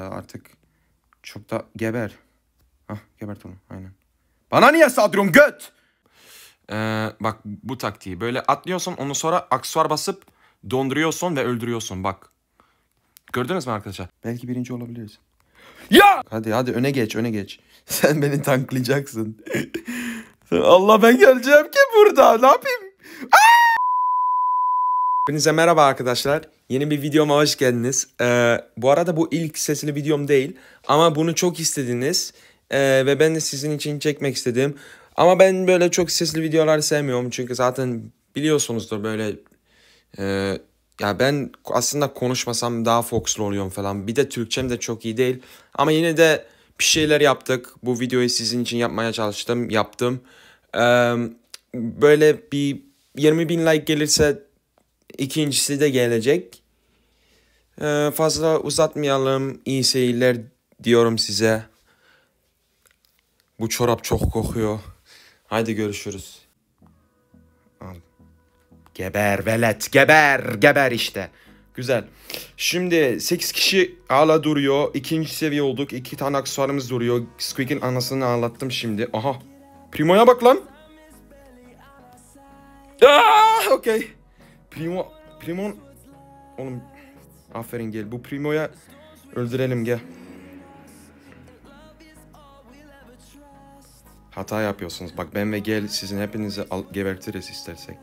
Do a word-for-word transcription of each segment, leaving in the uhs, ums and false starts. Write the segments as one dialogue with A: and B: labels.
A: ya artık. Çok da geber. Hah, gebert onu aynen. Bana niye saldırıyorsun göt? Ee, bak bu taktiği. Böyle atlıyorsun, onu sonra aksesuar basıp donduruyorsun ve öldürüyorsun bak. Gördünüz mü arkadaşlar? Belki birinci olabiliriz. Ya! Hadi hadi öne geç öne geç. Sen beni tanklayacaksın. Allah ben geleceğim ki burada. Ne yapayım? Hepinize merhaba arkadaşlar. Yeni bir videoma hoş geldiniz. Ee, bu arada bu ilk sesli videom değil. Ama bunu çok istediniz. Ee, ve ben de sizin için çekmek istedim. Ama ben böyle çok sesli videolar sevmiyorum. Çünkü zaten biliyorsunuzdur böyle... E, ya ben aslında konuşmasam daha fokuslu oluyorum falan. Bir de Türkçem de çok iyi değil. Ama yine de bir şeyler yaptık. Bu videoyu sizin için yapmaya çalıştım. Yaptım. Ee, böyle bir yirmi bin like gelirse ikincisi de gelecek. Ee, fazla uzatmayalım. İyi seyirler diyorum size. Bu çorap çok kokuyor. Haydi görüşürüz. Al. Geber velet, geber, geber işte. Güzel. Şimdi sekiz kişi hala duruyor. İkinci seviye olduk. iki tane aksesuarımız duruyor. Squeak'in anasını ağlattım şimdi. Aha. Primo'ya bak lan. Aa, okey. Primo, Primo. Oğlum. Aferin gel. Bu Primo'ya öldürelim gel. Hata yapıyorsunuz. Bak ben ve gel sizin hepinizi al, gebertiriz istersek.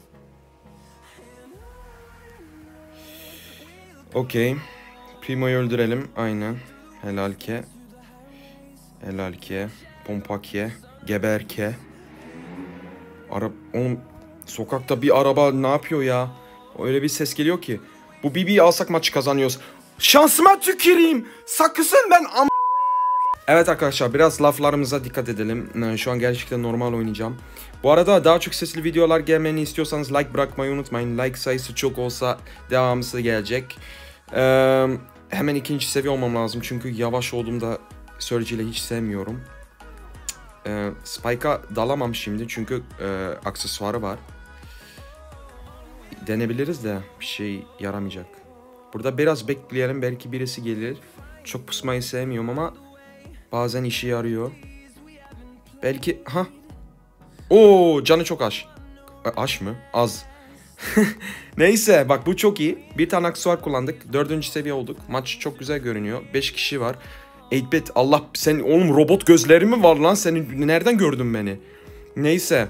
A: Okey. Primo'yu öldürelim. Aynen. Helal ke. Helal ke. Pompa ke. Geber ke. Araba... Oğlum sokakta bir araba ne yapıyor ya? Öyle bir ses geliyor ki. Bu B B'yi alsak maçı kazanıyoruz. Şansıma tüküreyim. Sakısın ben am... Evet arkadaşlar biraz laflarımıza dikkat edelim. Şu an gerçekten normal oynayacağım. Bu arada daha çok sesli videolar gelmeni istiyorsanız like bırakmayı unutmayın. Like sayısı çok olsa devamısı gelecek. Ee, hemen ikinci seviye olmam lazım. Çünkü yavaş olduğumda Surge ile hiç sevmiyorum. Ee, Spike'a dalamam şimdi. Çünkü e, aksesuarı var. Denebiliriz de bir şey yaramayacak. Burada biraz bekleyelim. Belki birisi gelir. Çok pusmayı sevmiyorum ama bazen işe yarıyor. Belki... ha. Oo, canı çok aş. Aş mı? Az. Neyse bak bu çok iyi. Bir tane aksesuar kullandık. Dördüncü seviye olduk. Maç çok güzel görünüyor. Beş kişi var. sekiz bit Allah sen oğlum robot gözleri mi var lan? Senin nereden gördün beni? Neyse.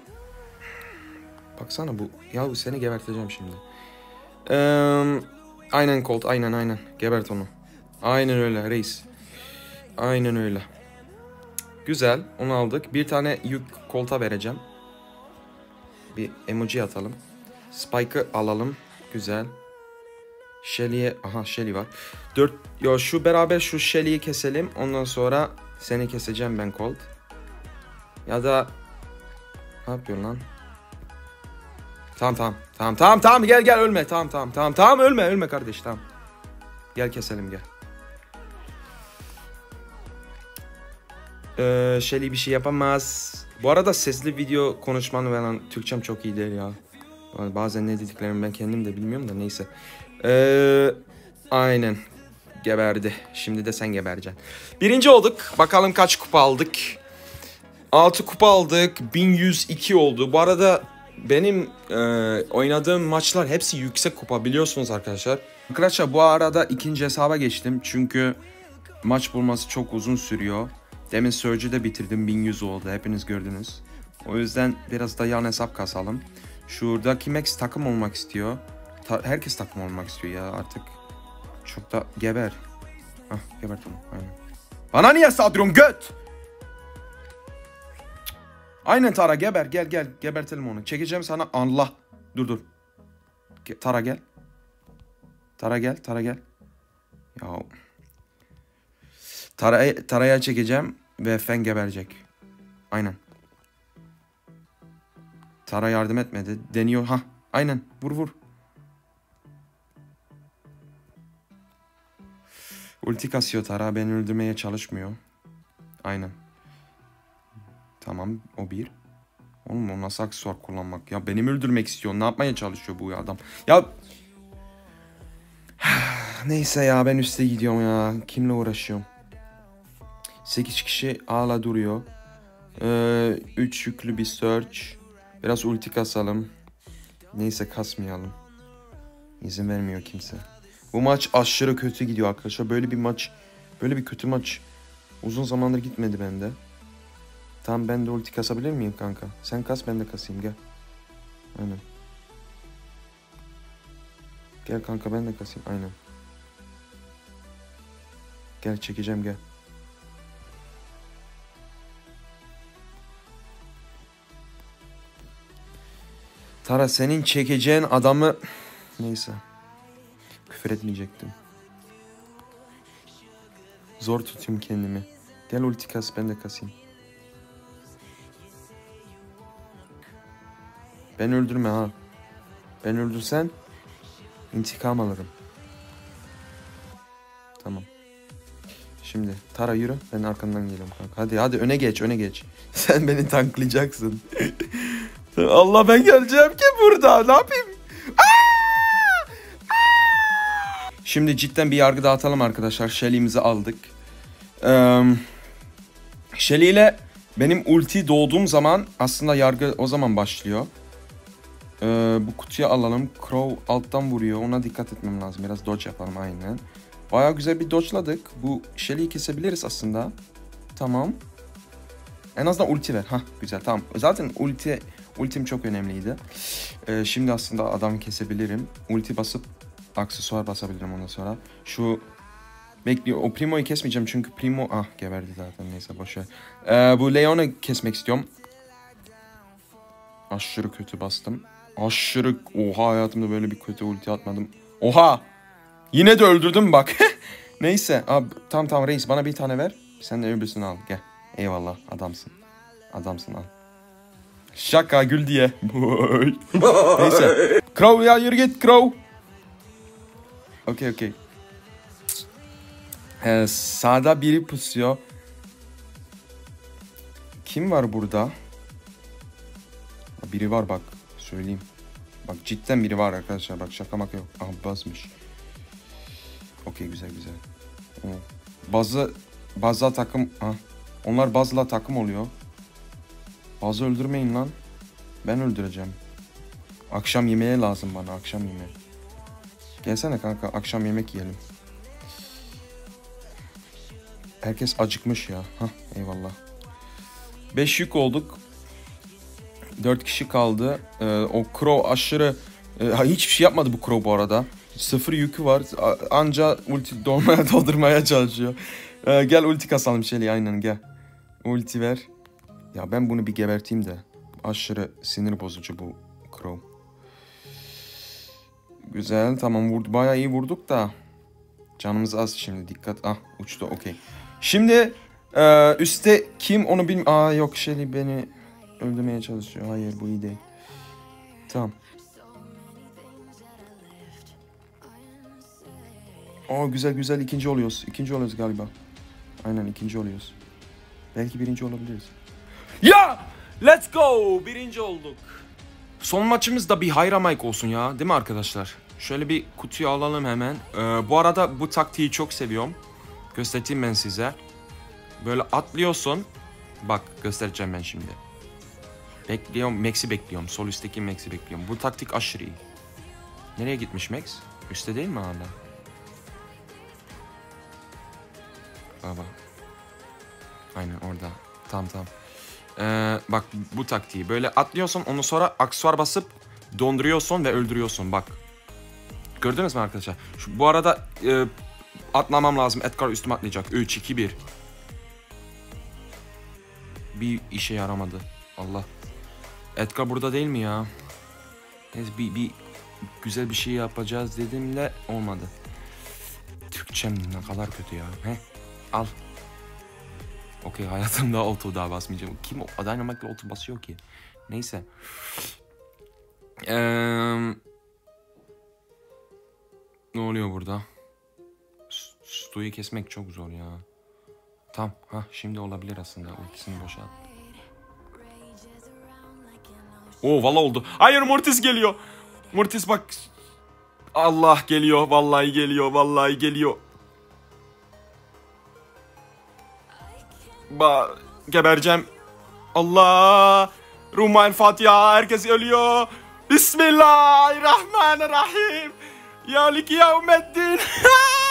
A: Baksana bu. Ya seni geberteceğim şimdi. Ee, aynen Colt aynen aynen. Gebert onu. Aynen öyle reis. Aynen öyle. Güzel onu aldık. Bir tane yük Colt'a vereceğim. Bir emoji atalım. Spike'ı alalım. Güzel. Shelly'e... Aha Shelly var. Dört... Yo şu beraber şu Shelly'yi keselim. Ondan sonra seni keseceğim ben Colt. Ya da... Ne yapıyorsun lan? Tamam tamam. Tamam tamam tamam gel gel ölme. Tamam tamam tamam tamam ölme ölme kardeş tamam. Gel keselim gel. Ee, Shelly bir şey yapamaz. Bu arada sesli video konuşmanı falan Türkçem çok iyi değil ya. Bazen ne dediklerimi ben kendim de bilmiyorum da neyse. Ee, aynen. Geberdi. Şimdi de sen gebereceksin. Birinci olduk. Bakalım kaç kupa aldık. altı kupa aldık. bin yüz iki oldu. Bu arada benim e, oynadığım maçlar hepsi yüksek kupa biliyorsunuz arkadaşlar. Arkadaşlar bu arada ikinci hesaba geçtim. Çünkü maç bulması çok uzun sürüyor. Demin Surge'ü de bitirdim. bin yüz oldu. Hepiniz gördünüz. O yüzden biraz da yan hesap kasalım. Şuradaki Max takım olmak istiyor. Ta herkes takım olmak istiyor ya artık. Çok da geber. Hah gebert onu. Aynen. Bana niye saldırıyorsun göt? Aynen Tara geber gel gel. Gebertelim onu. Çekeceğim sana. Allah. Dur dur. Ge Tara gel. Tara gel. Tara gel. Ya. Tara'ya Tara'ya çekeceğim. Ve Fen geberecek. Aynen. Tara yardım etmedi. Deniyor. Ha. Aynen. Vur vur. Ulti kasıyor Tara. Beni öldürmeye çalışmıyor. Aynen. Tamam. O bir. Oğlum o nasıl aksesuar kullanmak? Ya beni mi öldürmek istiyor? Ne yapmaya çalışıyor bu adam? Ya. Neyse ya ben üste gidiyorum ya. Kimle uğraşıyorum? sekiz kişi hala duruyor. Ee, üç yüklü bir search. Biraz ulti kasalım. Neyse kasmayalım. İzin vermiyor kimse. Bu maç aşırı kötü gidiyor arkadaşlar. Böyle bir maç, böyle bir kötü maç uzun zamandır gitmedi bende. Tamam ben de ulti kasabilir miyim kanka? Sen kas ben de kasayım gel. Aynen. Gel kanka ben de kasayım aynen. Gel çekeceğim gel. Tara senin çekeceğin adamı... Neyse. Küfür etmeyecektim. Zor tutayım kendimi. Gel ulti kas ben de kasayım. Ben öldürme ha. Ben öldürsen intikam alırım. Tamam. Şimdi Tara yürü. Ben arkandan geliyorum kanka. Hadi hadi öne geç öne geç. Sen beni tanklayacaksın. Allah ben geleceğim ki burada. Ne yapayım? Aa! Aa! Şimdi cidden bir yargı dağıtalım arkadaşlar. Shelly'imizi aldık. Ee, Shelly ile benim ulti doğduğum zaman aslında yargı o zaman başlıyor. Ee, bu kutuyu alalım. Crow alttan vuruyor. Ona dikkat etmem lazım. Biraz dodge yapalım aynen. Baya güzel bir dodge'ladık. Bu Shelly'yi kesebiliriz aslında. Tamam. En azından ulti ver. Hah güzel tamam. Zaten ulti ultim çok önemliydi. Ee, şimdi aslında adamı kesebilirim. Ulti basıp aksesuar basabilirim ondan sonra. Şu bekliyor. O Primo'yu kesmeyeceğim çünkü Primo ah geberdi zaten neyse boşver. Ee, bu Leon'u kesmek istiyorum. Aşırı kötü bastım. Aşırı oha hayatımda böyle bir kötü ulti atmadım. Oha! Yine de öldürdüm bak. Neyse abi tamam tamam reis bana bir tane ver. Sen de öbürsünü al gel. Eyvallah adamsın. Adamsın al. Şaka gül diye. Neyse. Crow ya yürü git Crow. Okey okey. Ee, sağda biri pusuyor. Kim var burada? Biri var bak. Söyleyeyim. Bak cidden biri var arkadaşlar. Bak şaka maka yok. Aha basmış. Okey güzel güzel. Bazı bazı takım. Ha. Onlar bazıla takım oluyor. Bazı öldürmeyin lan. Ben öldüreceğim. Akşam yemeğe lazım bana. Akşam yemeği. Gelsene kanka. Akşam yemek yiyelim. Herkes acıkmış ya. Hah eyvallah. beş yük olduk. dört kişi kaldı. Ee, o Crow aşırı... Ee, hiçbir şey yapmadı bu Crow bu arada. Sıfır yükü var. Anca ulti dolmaya doldurmaya çalışıyor. Ee, gel ulti kasalım Shelly aynen gel. Ulti ver. Ya ben bunu bir geberteyim de. Aşırı sinir bozucu bu Crow. Güzel tamam vurdu. Bayağı iyi vurduk da. Canımız az şimdi dikkat. Ah uçtu okey. Şimdi e, üstte kim onu bilmiyorum. Aa yok Shelly beni öldürmeye çalışıyor. Hayır bu iyi değil. Tamam. Aa güzel güzel ikinci oluyoruz. İkinci oluyoruz galiba. Aynen ikinci oluyoruz. Belki birinci olabiliriz. Ya! Let's go! Birinci olduk. Son maçımız da bir Hayra Mike olsun ya. Değil mi arkadaşlar? Şöyle bir kutuyu alalım hemen. Ee, bu arada bu taktiği çok seviyorum. Göstereyim ben size. Böyle atlıyorsun. Bak göstereceğim ben şimdi. Bekliyorum. Max'i bekliyorum. Sol üstteki Max'i bekliyorum. Bu taktik aşırı iyi. Nereye gitmiş Max? Üstte değil mi hala? Baba. Aynen orada. Tamam tamam. Ee, bak bu taktiği. Böyle atlıyorsun. Onu sonra aksesuar basıp donduruyorsun ve öldürüyorsun. Bak. Gördünüz mü arkadaşlar? Şu, bu arada e, atlamam lazım. Edgar üstüme atlayacak. üç, iki, bir. Bir işe yaramadı. Allah. Edgar burada değil mi ya? Neyse bir, bir güzel bir şey yapacağız dedim de olmadı. Türkçem ne kadar kötü ya. He? Al. Okey hayatımda auto daha basmayacağım. Kim o Dynamite'la auto basıyor ki? Neyse. Eee... Ne oluyor burada? Stu'yu kesmek çok zor ya. Tam. Ha şimdi olabilir aslında. Ultisini boşalt. Oo valla oldu. Hayır Mortis geliyor. Mortis bak.
B: Allah geliyor. Vallahi geliyor. Vallahi geliyor. Ba gebereceğim. Allah. Ruhuma el Fatiha. Herkes ölüyor. Bismillahirrahmanirrahim. Ya liki yevmeddin.